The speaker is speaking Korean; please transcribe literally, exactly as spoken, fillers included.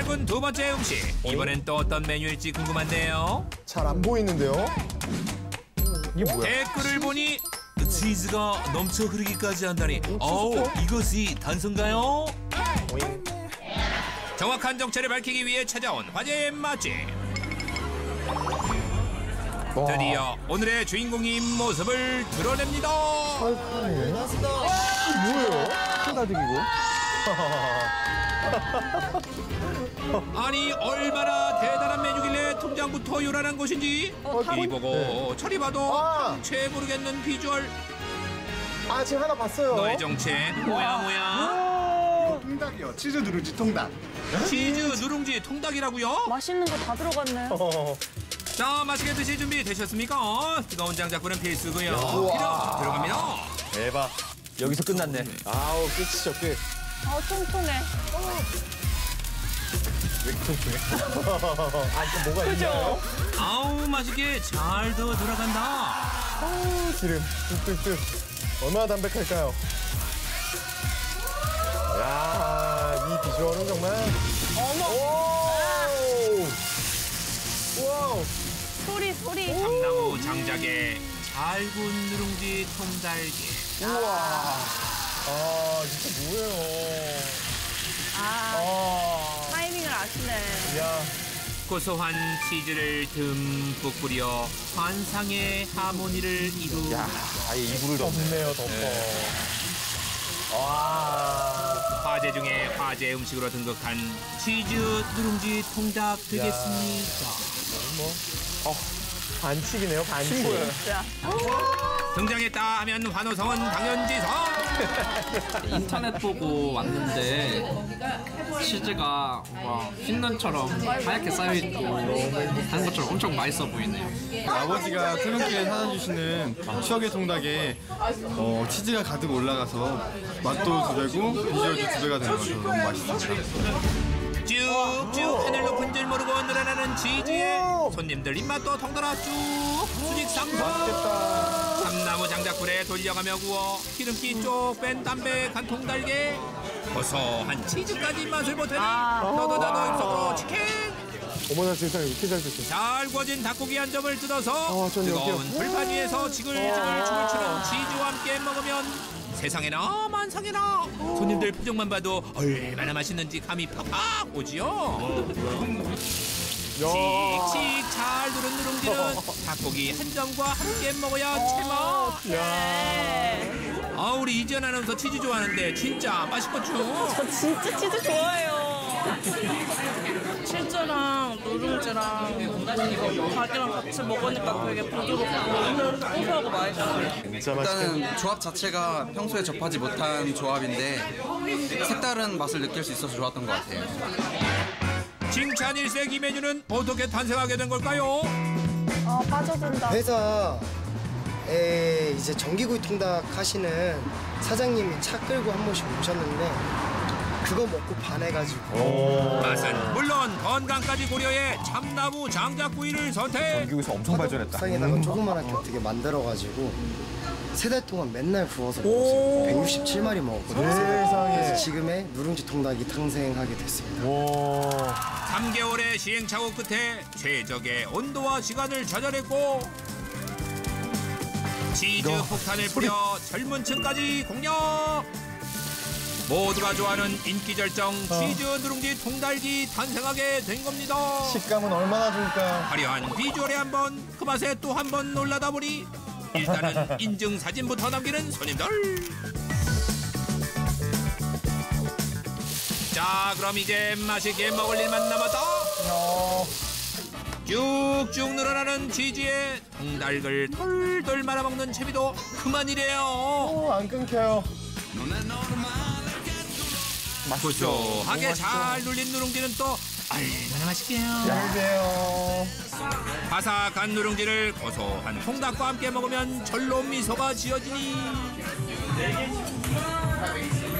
군 두 번째 음식. 이번엔 또 어떤 메뉴일지 궁금한데요. 잘 안 보이는데요? 이게 뭐야? 댓글을 보니 치즈가 넘쳐 흐르기까지 한다니. 어우, 이것이 단서인가요? 정확한 정체를 밝히기 위해 찾아온 화제의 맛집. 드디어 오늘의 주인공인 모습을 드러냅니다. 이게 뭐예요? 큰다득이고. 아니 얼마나 대단한 메뉴길래 통장부터 요란한 것인지 이리 보고 네. 저리 봐도 아. 정체 모르겠는 비주얼. 아, 지금 하나 봤어요. 너의 정체 뭐야 뭐야? 통닭이요. 치즈 누룽지 통닭. 치즈 누룽지 통닭이라고요? 맛있는 거 다 들어갔네. 어. 자, 맛있게 드실 준비 되셨습니까? 뜨거운 장작불은 필수고요. 기름 들어갑니다. 대박. 여기서 끝났네. 아우, 끝이죠, 끝. 아, 통통해. 왜 이렇게 통통해? 아, 또 뭐가 있나요? 아우 맛있게 잘 더 들어간다. 아우, 기름. 뚝뚝뚝. 얼마나 담백할까요? 야, 이 비주얼은 정말. 어머! 오! 와우! 소리, 소리. 참나무 장작에 잘 구운 누룽지 통달기. 우와. 아, 진짜 뭐예요? 아, 아. 타이밍을 아시네. 야. 고소한 치즈를 듬뿍 뿌려 환상의 하모니를 이루. 야, 아예 이불을 덮네. 덥네요, 덥어. 와. 화제 중에 화제 음식으로 등극한 치즈 누룽지 통닭 되겠습니다. 뭐, 어, 반칙이네요, 반칙. 친구예요. 자, 등장했다 하면 환호성은 당연지성. 인터넷 보고 왔는데 치즈가 막 흰눈처럼 하얗게 쌓여있고 하는 것처럼 엄청 맛있어 보이네요. 아버지가 퇴근길에 사다 주시는 추억의 통닭에 어, 치즈가 가득 올라가서 맛도 두 배고 비주얼도 두 배가 되는 거죠. 너무 맛있습니다. 쭉쭉 하늘 높은 줄 모르고 늘어나는 치즈에 손님들 입맛도 덩달아 쭉 수직 상승. 맛있겠다. 참나무 장작불에 돌려가며 구워 기름기 쪽 뺀 담백한 통달게 고소한 치즈까지 맛을 보태니 너도 나도 입속으로 치킨. 어머나, 세상에 이렇게 잘 됐어. 잘 구워진 닭고기 한 점을 뜯어서 아, 전 뜨거운 여기요. 불판 위에서 지글지글 춤을 추는 치즈와 함께 먹으면 세상에나 만상에나 손님들 표정만 봐도 얼마나 맛있는지 감이 팍팍 오지요. 씩씩 잘 누른 누룽지는 닭고기 한 점과 함께 먹어야 제맛. 아, 우리 이지연 아나운서 치즈 좋아하는데 진짜 맛있겠죠? 저 진짜 치즈 좋아해요. 치즈랑 누룽지랑 닭이랑 같이 먹으니까 되게 부드럽고 고소하고 맛있어요. 진짜 맛있겠다. 일단은 조합 자체가 평소에 접하지 못한 조합인데 색다른 맛을 느낄 수 있어서 좋았던 것 같아요. 칭찬 일색 이 메뉴는 어떻게 탄생하게 된 걸까요? 아, 빠져든다. 회사에 이제 전기구이 통닭 하시는 사장님이 차 끌고 한 번씩 오셨는데 그거 먹고 반해가지고 맛은 물론 건강까지 고려해 참나무 장작구이를 선택. 전기구에서 엄청 발전했다. 옥상에다가 조그만하게 어떻게 만들어가지고 세 달 동안 맨날 구워서 먹었어요. 백육십칠 마리 먹었거든요. 세상에. 그래서 지금의 누룽지 통닭이 탄생하게 됐습니다. 와. 삼 개월의 시행착오 끝에 최적의 온도와 시간을 찾아냈고 치즈 폭탄을 뿌려 젊은 층까지 공략. 모두가 좋아하는 인기 절정 치즈 누룽지 통달기 탄생하게 된 겁니다. 식감은 얼마나 좋을까요? 화려한 비주얼에 한 번, 그 맛에 또 한 번 놀라다 보니 일단은 인증 사진부터 남기는 손님들. 자, 그럼 이제 맛있게 먹을 일만 남았다. 쭉쭉 늘어나는 치즈에 통닭을 털털 말아먹는 채비도 그만이래요. 오, 안 끊겨요. 고소하게 잘 눌린 누룽지는 또 얼마나 맛있게요. 얇게요. 바삭한 누룽지를 고소한 통닭과 함께 먹으면 절로 미소가 지어지니